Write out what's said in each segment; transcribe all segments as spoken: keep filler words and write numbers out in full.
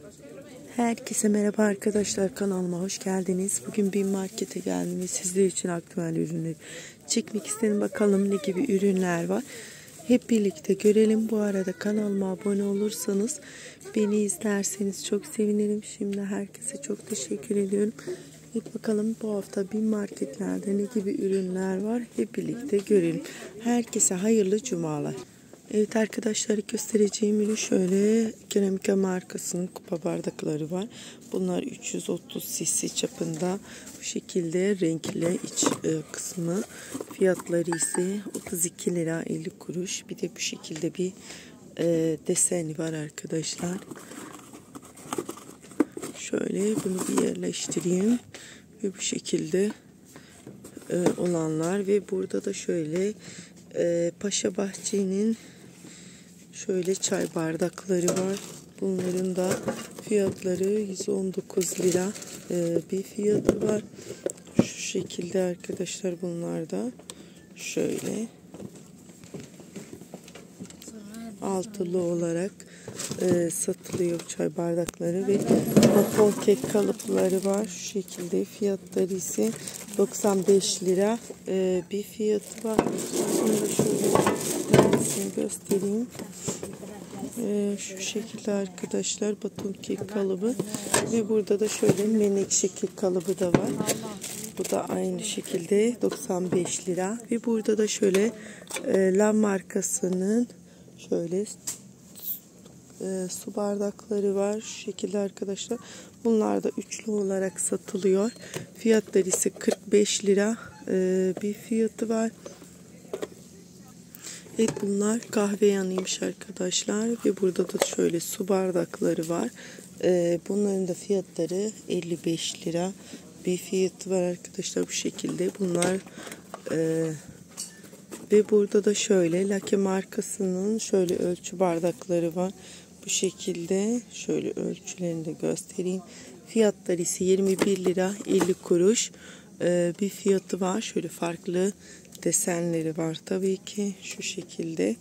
Herkese merhaba arkadaşlar, kanalıma hoş geldiniz. Bugün bir markete geldim ve sizler için aktüel ürünleri çekmek istedim. Bakalım ne gibi ürünler var. Hep birlikte görelim. Bu arada kanalıma abone olursanız, beni izlerseniz çok sevinirim. Şimdi herkese çok teşekkür ediyorum. Evet, bakalım bu hafta bir marketlerde ne gibi ürünler var. Hep birlikte görelim. Herkese hayırlı cumalar. Evet arkadaşlar, göstereceğim ürün şöyle Keramika markasının kupa bardakları var. Bunlar üç yüz otuz cc çapında, bu şekilde renkli iç e, kısmı. Fiyatları ise otuz iki lira elli kuruş. Bir de bu şekilde bir e, deseni var arkadaşlar. Şöyle bunu bir yerleştireyim ve bu şekilde e, olanlar ve burada da şöyle e, Paşa Bahçe'nin şöyle çay bardakları var. Bunların da fiyatları yüz on dokuz lira ee, bir fiyatı var. Şu şekilde arkadaşlar, bunlar da şöyle altılı olarak e, satılıyor çay bardakları ve waffle kek kalıpları var. Şu şekilde fiyatları ise doksan beş lira e, bir fiyatı var. Bunu da şöyle tanesini göstereyim. Ee, şu şekilde arkadaşlar, baton kek kalıbı ve burada da şöyle menekşe kek kalıbı da var. Bu da aynı şekilde doksan beş lira ve burada da şöyle e, Lam markasının şöyle e, su bardakları var. Şu şekilde arkadaşlar, bunlar da üçlü olarak satılıyor. Fiyatları ise kırk beş lira e, bir fiyatı var. Evet, bunlar kahve yanıymış arkadaşlar ve burada da şöyle su bardakları var. Ee, bunların da fiyatları elli beş lira bir fiyatı var arkadaşlar, bu şekilde. Bunlar e, ve burada da şöyle Lake markasının şöyle ölçü bardakları var. Bu şekilde şöyle ölçülerini de göstereyim. Fiyatları ise yirmi bir lira elli kuruş e, bir fiyatı var. Şöyle farklı desenleri var tabii ki, şu şekilde.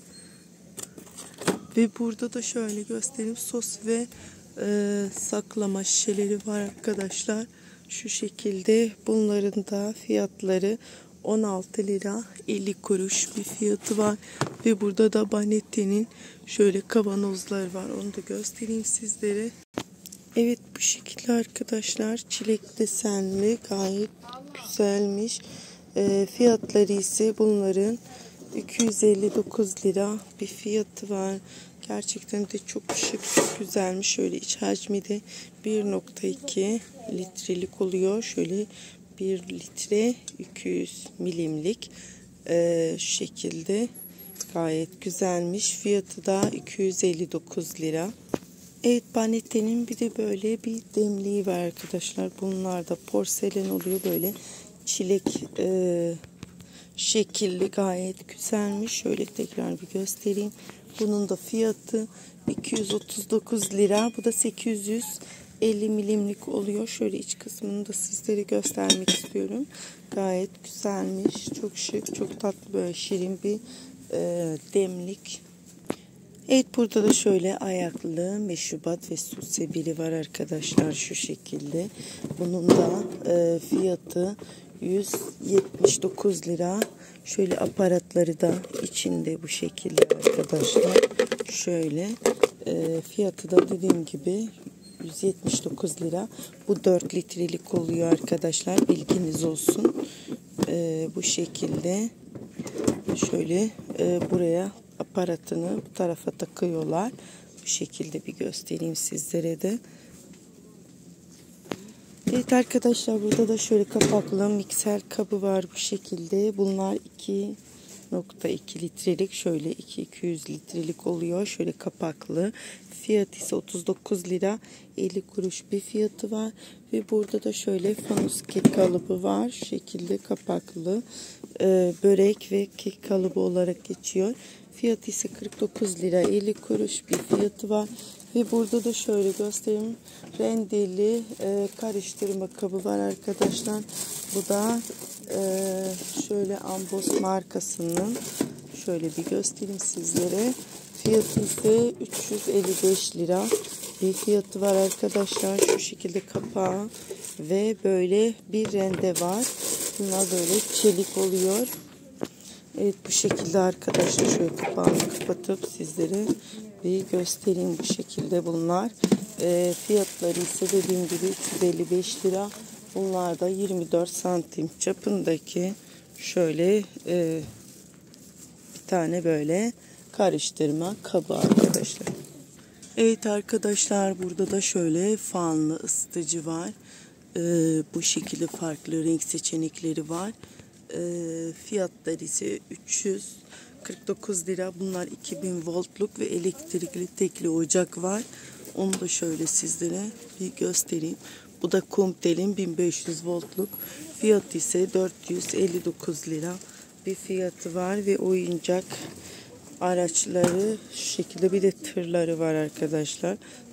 Ve burada da şöyle göstereyim, sos ve e, saklama şişeleri var arkadaşlar, şu şekilde. Bunların da fiyatları on altı lira elli kuruş bir fiyatı var. Ve burada da Banetti'nin şöyle kavanozları var, onu da göstereyim sizlere. Evet, bu şekilde arkadaşlar, çilek desenli, gayet güzelmiş. E, fiyatları ise bunların iki yüz elli dokuz lira bir fiyatı var. Gerçekten de çok şık, çok güzelmiş. Şöyle iç hacmi de bir nokta iki litrelik oluyor. Şöyle bir litre iki yüz milimlik e, şu şekilde, gayet güzelmiş. Fiyatı da iki yüz elli dokuz lira. Evet, Banetti'nin bir de böyle bir demliği var arkadaşlar. Bunlar da porselen oluyor, böyle çilek e, şekilli, gayet güzelmiş. Şöyle tekrar bir göstereyim. Bunun da fiyatı iki yüz otuz dokuz lira. Bu da sekiz yüz elli milimlik oluyor. Şöyle iç kısmını da sizlere göstermek istiyorum. Gayet güzelmiş. Çok şık, çok tatlı, böyle şirin bir e, demlik. Evet, burada da şöyle ayaklı meşrubat ve su sebili var arkadaşlar, şu şekilde. Bunun da e, fiyatı yüz yetmiş dokuz lira. Şöyle aparatları da içinde bu şekilde arkadaşlar. Şöyle e, fiyatı da dediğim gibi yüz yetmiş dokuz lira. Bu dört litrelik oluyor arkadaşlar, bilginiz olsun. E, bu şekilde şöyle e, buraya aparatını bu tarafa takıyorlar. Bu şekilde bir göstereyim sizlere de. Evet arkadaşlar, burada da şöyle kapaklı mikser kabı var bu şekilde. Bunlar iki nokta iki litrelik, şöyle iki iki yüz litrelik oluyor. Şöyle kapaklı. Fiyatı ise otuz dokuz lira elli kuruş bir fiyatı var. Ve burada da şöyle fanus kek kalıbı var. Şu şekilde kapaklı. Ee, börek ve kek kalıbı olarak geçiyor. Fiyatı ise kırk dokuz lira elli kuruş bir fiyatı var. Ve burada da şöyle göstereyim, rendeli e, karıştırma kabı var arkadaşlar. Bu da e, şöyle Ambos markasının, şöyle bir göstereyim sizlere. Fiyatı ise üç yüz elli beş lira bir fiyatı var arkadaşlar. Şu şekilde kapağı ve böyle bir rende var. Bunlar böyle çelik oluyor. Evet, bu şekilde arkadaşlar. Şöyle kapağını kapatıp sizlere bir göstereyim. Bu şekilde bunlar. E, fiyatları ise dediğim gibi üç yüz elli beş lira. Bunlar da yirmi dört santim çapındaki şöyle e, bir tane böyle karıştırma kabı arkadaşlar. Evet arkadaşlar, burada da şöyle fanlı ısıtıcı var. Ee, bu şekilde farklı renk seçenekleri var. Ee, fiyatları ise üç yüz kırk dokuz lira. Bunlar iki bin voltluk ve elektrikli tekli ocak var. Onu da şöyle sizlere bir göstereyim. Bu da Kumtel'in bin beş yüz voltluk. Fiyatı ise dört yüz elli dokuz lira bir fiyatı var ve oyuncak araçları şu şekilde, bir de tırları var arkadaşlar.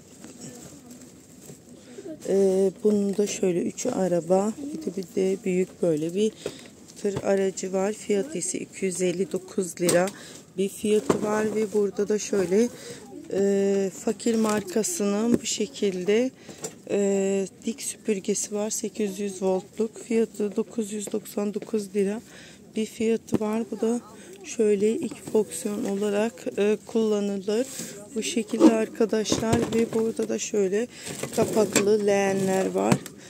Ee, bunun da şöyle üç araba, bir de bir de büyük böyle bir tır aracı var. Fiyatı ise iki yüz elli dokuz lira bir fiyatı var ve burada da şöyle e, Fakir markasının bu şekilde e, dik süpürgesi var. sekiz yüz voltluk. Fiyatı dokuz yüz doksan dokuz lira bir fiyatı var. Bu da şöyle iki fonksiyon olarak e, kullanılır. Bu şekilde arkadaşlar ve burada da şöyle kapaklı leğenler var.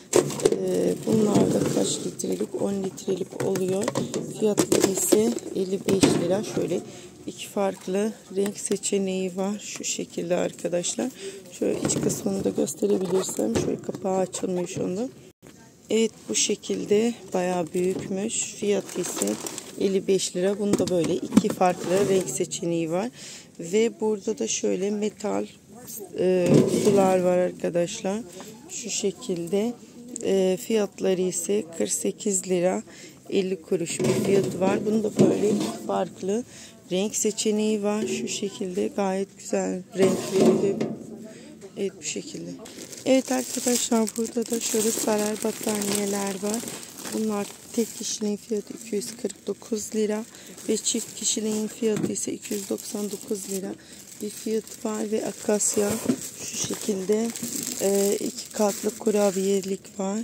E, bunlar da kaç litrelik? on litrelik oluyor. Fiyatları ise elli beş lira. Şöyle iki farklı renk seçeneği var. Şu şekilde arkadaşlar. Şöyle iç kısmını da gösterebilirsem. Şöyle kapağı açılmış onu. Evet, bu şekilde bayağı büyükmüş. Fiyatı ise elli beş lira. Bunda böyle iki farklı renk seçeneği var. Ve burada da şöyle metal e, kutular var arkadaşlar. Şu şekilde. E, fiyatları ise kırk sekiz lira elli kuruş bir fiyatı var. Bunda böyle iki farklı renk seçeneği var. Şu şekilde gayet güzel renkleri. Evet, bu şekilde. Evet arkadaşlar, burada da şöyle saray battaniyeler var. Bunlar tek kişinin fiyatı iki yüz kırk dokuz lira ve çift kişinin fiyatı ise iki yüz doksan dokuz lira bir fiyatı var ve akasya şu şekilde e, iki katlı kurabiyelik var.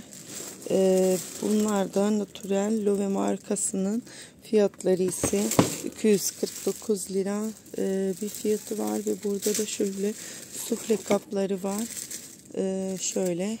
E, bunlar da Natural Love markasının fiyatları ise iki yüz kırk dokuz lira e, bir fiyatı var ve burada da şöyle sufle kapları var. E, şöyle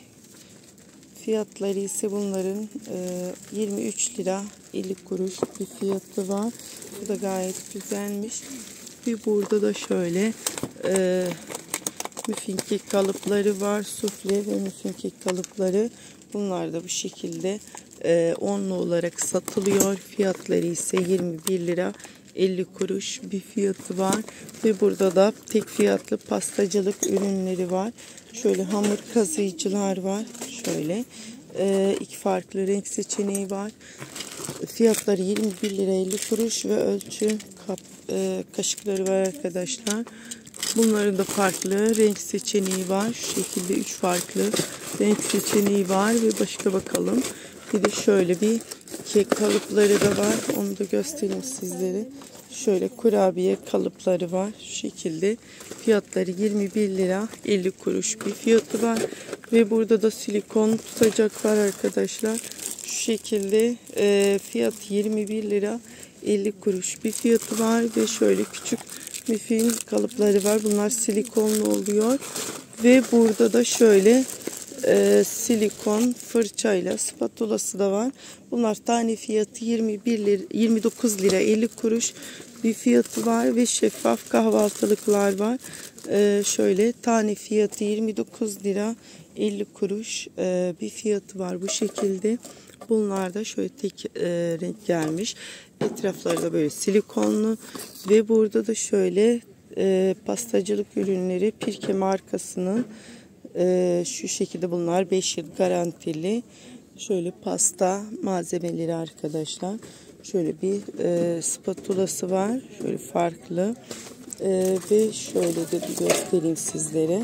fiyatları ise bunların e, yirmi üç lira elli kuruş bir fiyatı var. Bu da gayet güzelmiş. Bir burada da şöyle e, muffin kek kalıpları var. Sufle ve muffin kek kalıpları. Bunlar da bu şekilde e, onlu olarak satılıyor. Fiyatları ise yirmi bir lira elli kuruş bir fiyatı var. Ve burada da tek fiyatlı pastacılık ürünleri var. Şöyle hamur kazıyıcılar var. Şöyle e, iki farklı renk seçeneği var. Fiyatları yirmi bir lira elli kuruş ve ölçü kap, e, kaşıkları var arkadaşlar. Bunların da farklı renk seçeneği var. Şu şekilde üç farklı renk seçeneği var ve başka bakalım. Bir de şöyle bir kek kalıpları da var. Onu da göstereyim sizlere. Şöyle kurabiye kalıpları var. Şu şekilde fiyatları yirmi bir lira elli kuruş bir fiyatı var. Ve burada da silikon tutacak var arkadaşlar. Şu şekilde e, fiyat yirmi bir lira elli kuruş bir fiyatı var. Ve şöyle küçük muffin kalıpları var. Bunlar silikonlu oluyor. Ve burada da şöyle e, silikon fırçayla spatulası da var. Bunlar tane fiyatı yirmi bir lira, yirmi dokuz lira elli kuruş bir fiyatı var ve şeffaf kahvaltılıklar var. E, şöyle tane fiyatı yirmi dokuz lira elli kuruş e, bir fiyatı var bu şekilde. Bunlar da şöyle tek e, renk gelmiş. Etrafları da böyle silikonlu ve burada da şöyle e, pastacılık ürünleri Pirke markasının e, şu şekilde, bunlar beş yıl garantili. Şöyle pasta malzemeleri arkadaşlar. Şöyle bir e, spatulası var. Şöyle farklı. E, ve şöyle de bir göstereyim sizlere.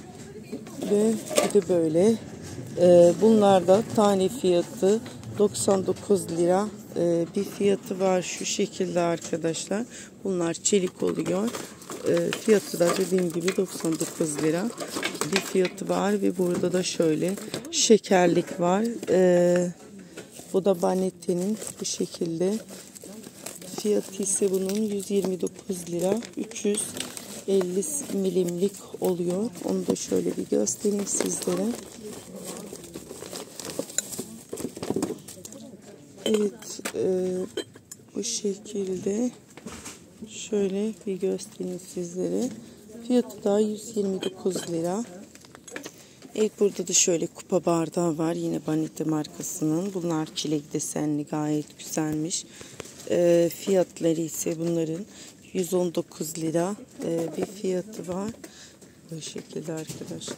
Ve bir de böyle. E, bunlar da tane fiyatı doksan dokuz lira e, bir fiyatı var şu şekilde arkadaşlar. Bunlar çelik oluyor. E, fiyatı da dediğim gibi doksan dokuz lira. bir fiyatı var ve burada da şöyle şekerlik var. Ee, bu da Banette'nin bu şekilde. Fiyatı ise bunun yüz yirmi dokuz lira. üç yüz elli milimlik oluyor. Onu da şöyle bir göstereyim sizlere. Evet, e, bu şekilde şöyle bir göstereyim sizlere. Fiyatı da yüz yirmi dokuz lira. Evet, burada da şöyle kupa bardağı var. Yine Banette markasının. Bunlar çilek desenli, gayet güzelmiş. E, fiyatları ise bunların yüz on dokuz lira e, bir fiyatı var. Bu şekilde arkadaşlar.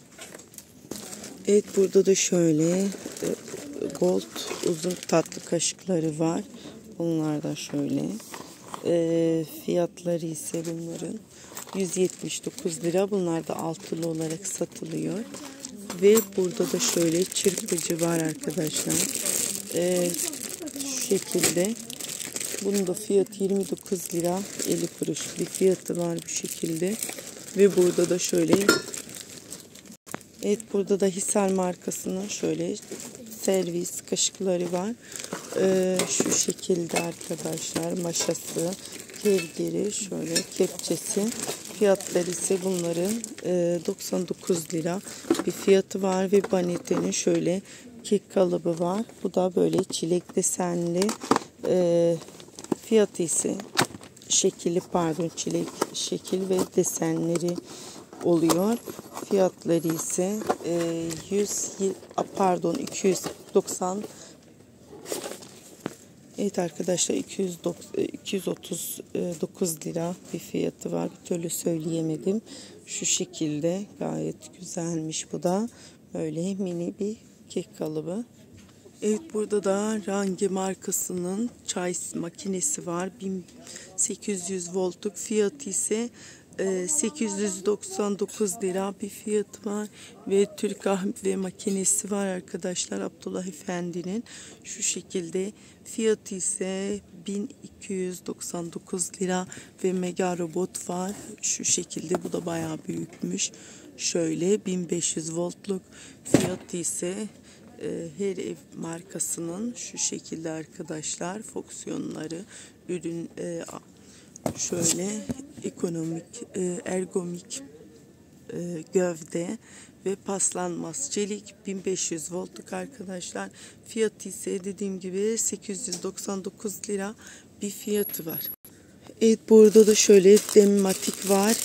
Evet, burada da şöyle e, gold uzun tatlı kaşıkları var. Bunlar da şöyle. E, fiyatları ise bunların yüz yetmiş dokuz lira. Bunlar da altılı olarak satılıyor. Ve burada da şöyle çırpıcı var arkadaşlar. E, şu şekilde. Bunun da fiyatı yirmi dokuz lira elli kuruş bir fiyatı var bu şekilde. Ve burada da şöyle, evet, burada da Hisar markasının şöyle servis kaşıkları var. Ee, şu şekilde arkadaşlar, maşası, kevgiri, şöyle kepçesi. Fiyatları ise bunların e, doksan dokuz lira bir fiyatı var ve Banette'nin şöyle kek kalıbı var. Bu da böyle çilek desenli. E, fiyatı ise şekilli, pardon, çilek şekil ve desenleri oluyor. Fiyatları ise e, yüz pardon iki yüz doksan. Evet arkadaşlar, iki yüz otuz dokuz lira bir fiyatı var. Bir türlü söyleyemedim. Şu şekilde gayet güzelmiş. Bu da böyle mini bir kek kalıbı. Evet, burada da Range markasının çay makinesi var. bin sekiz yüz voltluk, fiyatı ise sekiz yüz doksan dokuz lira bir fiyatı var. Ve Türk kahve makinesi var arkadaşlar, Abdullah Efendi'nin. Şu şekilde fiyatı ise bin iki yüz doksan dokuz lira. Ve Mega Robot var. Şu şekilde, bu da bayağı büyükmüş. Şöyle bin beş yüz voltluk, fiyatı ise her ev markasının şu şekilde arkadaşlar. Fonksiyonları, ürün şöyle ekonomik, ergonomik gövde ve paslanmaz çelik, bin beş yüz voltluk arkadaşlar. Fiyatı ise dediğim gibi sekiz yüz doksan dokuz lira bir fiyatı var. Evet, burada da şöyle Demmatik var.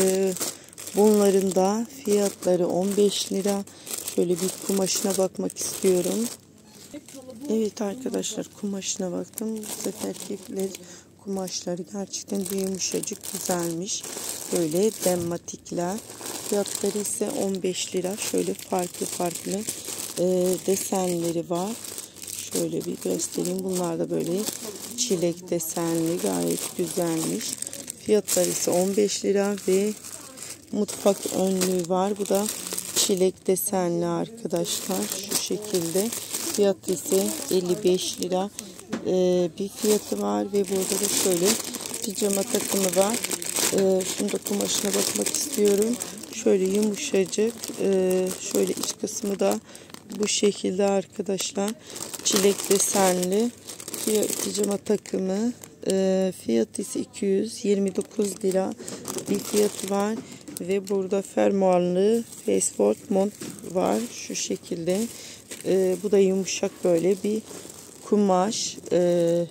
Bunların da fiyatları on beş lira. Şöyle bir kumaşına bakmak istiyorum. Evet arkadaşlar, kumaşına baktım. Bu seferki kumaşları gerçekten de yumuşacık, güzelmiş. Böyle Demmatikler. Fiyatları ise on beş lira. Şöyle farklı farklı e, desenleri var. Şöyle bir göstereyim. Bunlar da böyle çilek desenli, gayet güzelmiş. Fiyatları ise on beş lira ve mutfak önlüğü var. Bu da çilek desenli arkadaşlar. Şu şekilde. Fiyatı ise elli beş lira ee, bir fiyatı var ve burada da şöyle pijama takımı var. Ee, şunu da kumaşına bakmak istiyorum. Şöyle yumuşacık. Ee, şöyle iç kısmı da bu şekilde arkadaşlar. Çilek desenli pijama takımı. Ee, fiyatı ise iki yüz yirmi dokuz lira bir fiyatı var. Ve burada fermuarlı Faceford mont var. Şu şekilde. Ee, bu da yumuşak böyle bir kumaş. Ee,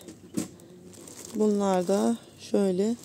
bunlar da şöyle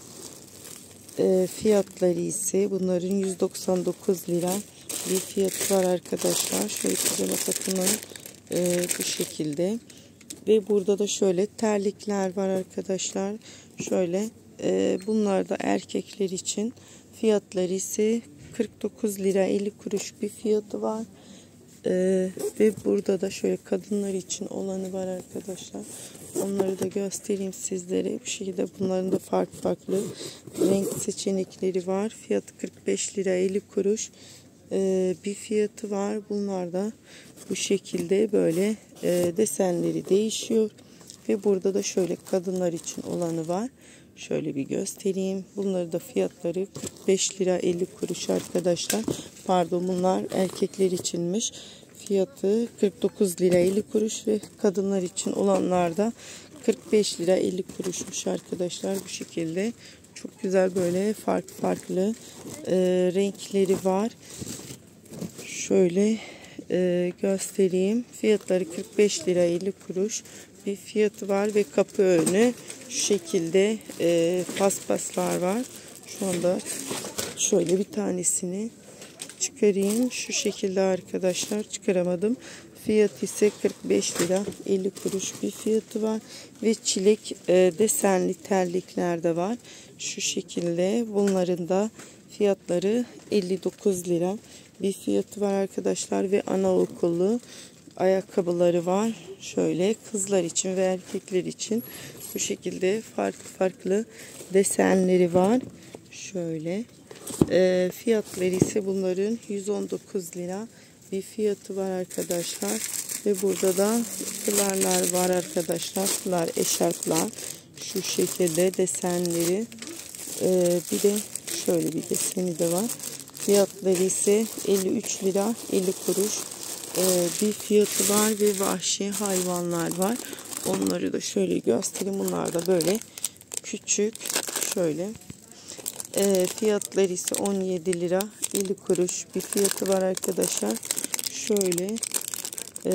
e, fiyatları ise bunların yüz doksan dokuz lira bir fiyatı var arkadaşlar. Şöyle pijama takımı e, bu şekilde. Ve burada da şöyle terlikler var arkadaşlar. Şöyle e, bunlar da erkekler için. Fiyatları ise kırk dokuz lira elli kuruş bir fiyatı var. Ee, ve burada da şöyle kadınlar için olanı var arkadaşlar. Onları da göstereyim sizlere. Bu şekilde bunların da farklı farklı renk seçenekleri var. Fiyatı kırk beş lira elli kuruş ee, bir fiyatı var. Bunlar da bu şekilde böyle e, desenleri değişiyor. Ve burada da şöyle kadınlar için olanı var. Şöyle bir göstereyim. Bunları da fiyatları kırk beş lira elli kuruş arkadaşlar. Pardon, bunlar erkekler içinmiş. Fiyatı kırk dokuz lira elli kuruş ve kadınlar için olanlar da kırk beş lira elli kuruşmuş arkadaşlar. Bu şekilde çok güzel, böyle farklı farklı e, renkleri var. Şöyle e, göstereyim. Fiyatları kırk beş lira elli kuruş bir fiyatı var ve kapı önü şu şekilde e, paspaslar var. Şu anda şöyle bir tanesini çıkarayım. Şu şekilde arkadaşlar, çıkaramadım. Fiyat ise kırk beş lira elli kuruş bir fiyatı var ve çilek e, desenli terlikler de var. Şu şekilde bunların da fiyatları elli dokuz lira bir fiyatı var arkadaşlar ve anaokulu ayakkabıları var. Şöyle kızlar için ve erkekler için bu şekilde farklı farklı desenleri var. Şöyle e, fiyatları ise bunların yüz on dokuz lira bir fiyatı var arkadaşlar. Ve burada da fularlar var arkadaşlar. Fular, eşarplar. Şu şekilde desenleri. E, bir de şöyle bir deseni de var. Fiyatları ise elli üç lira elli kuruş e, bir fiyatı var ve vahşi hayvanlar var. Onları da şöyle göstereyim. Bunlar da böyle küçük. Şöyle. E, fiyatları ise on yedi lira elli kuruş bir fiyatı var arkadaşlar. Şöyle e,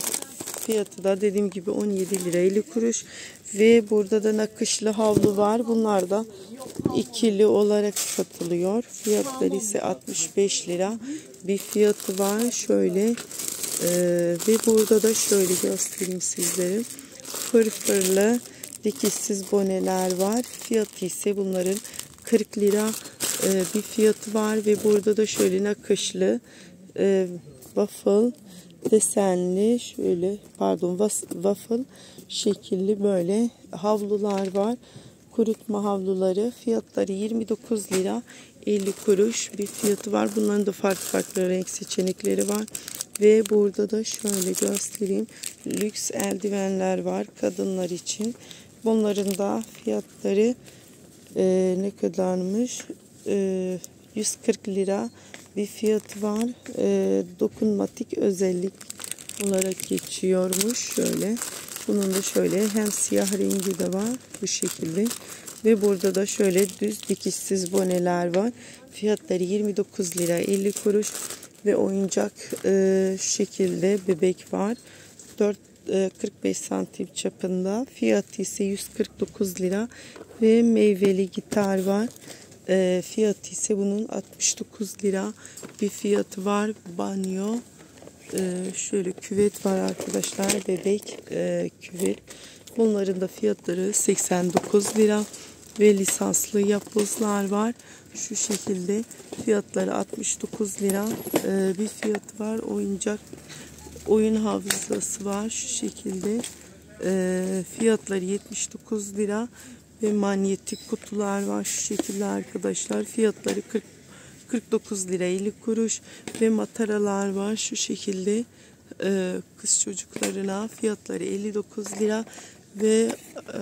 fiyatı da dediğim gibi on yedi lira elli kuruş ve burada da nakışlı havlu var. Bunlar da ikili olarak satılıyor. Fiyatları ise altmış beş lira bir fiyatı var. Şöyle e, ve burada da şöyle göstereyim sizlere. Fırfırlı dikişsiz boneler var. Fiyatı ise bunların kırk lira e, bir fiyatı var ve burada da şöyle nakışlı e, waffle desenli, şöyle pardon waffle şekilli böyle havlular var. Kurutma havluları, fiyatları yirmi dokuz lira elli kuruş bir fiyatı var. Bunların da farklı farklı renk seçenekleri var. Ve burada da şöyle göstereyim. Lüks eldivenler var kadınlar için. Bunların da fiyatları e, ne kadarmış? E, yüz kırk lira bir fiyatı var. E, dokunmatik özellik olarak geçiyormuş. Şöyle. Bunun da şöyle hem siyah rengi de var bu şekilde. Ve burada da şöyle düz dikişsiz boneler var. Fiyatları yirmi dokuz lira elli kuruş ve oyuncak e, şekilde bebek var. dört kırk beş santim çapında. Fiyatı ise yüz kırk dokuz lira ve meyveli gitar var. E, fiyatı ise bunun altmış dokuz lira bir fiyatı var. Banyo. Ee, şöyle küvet var arkadaşlar, bebek e, küvet. Bunların da fiyatları seksen dokuz lira ve lisanslı yapbozlar var. Şu şekilde fiyatları altmış dokuz lira ee, bir fiyatı var. Oyuncak oyun havuzası var şu şekilde. Ee, fiyatları yetmiş dokuz lira ve manyetik kutular var şu şekilde arkadaşlar. Fiyatları kırk kırk dokuz lira elli kuruş ve mataralar var şu şekilde e, kız çocuklarına. Fiyatları elli dokuz lira ve e,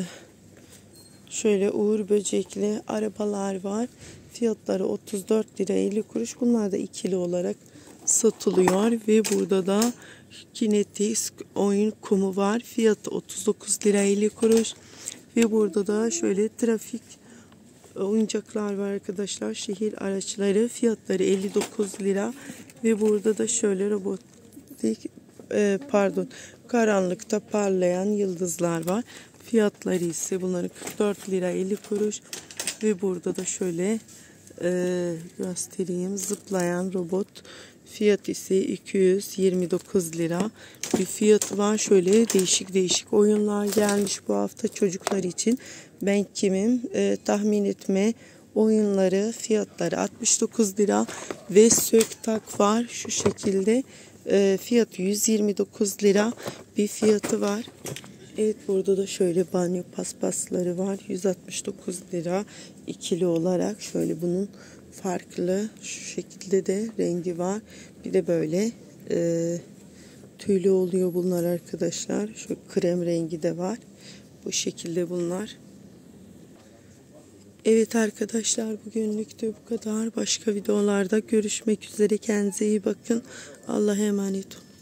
şöyle uğur böcekli arabalar var. Fiyatları otuz dört lira elli kuruş. Bunlar da ikili olarak satılıyor ve burada da kinetik oyun kumu var. Fiyatı otuz dokuz lira elli kuruş ve burada da şöyle trafik oyuncaklar var arkadaşlar. Şehir araçları, fiyatları elli dokuz lira ve burada da şöyle robotik e, pardon karanlıkta parlayan yıldızlar var. Fiyatları ise bunların kırk dört lira elli kuruş ve burada da şöyle e, göstereyim, zıplayan robot. Fiyat ise iki yüz yirmi dokuz lira bir fiyatı var. Şöyle değişik değişik oyunlar gelmiş bu hafta çocuklar için. Ben kimim e, tahmin etme oyunları, fiyatları altmış dokuz lira ve sök tak var şu şekilde. E, fiyatı yüz yirmi dokuz lira bir fiyatı var. Evet, burada da şöyle banyo paspasları var. yüz altmış dokuz lira ikili olarak. Şöyle bunun farklı şu şekilde de rengi var. Bir de böyle e, tüylü oluyor bunlar arkadaşlar. Şu krem rengi de var. Bu şekilde bunlar. Evet arkadaşlar, bugünlük de bu kadar. Başka videolarda görüşmek üzere. Kendinize iyi bakın. Allah'a emanet olun.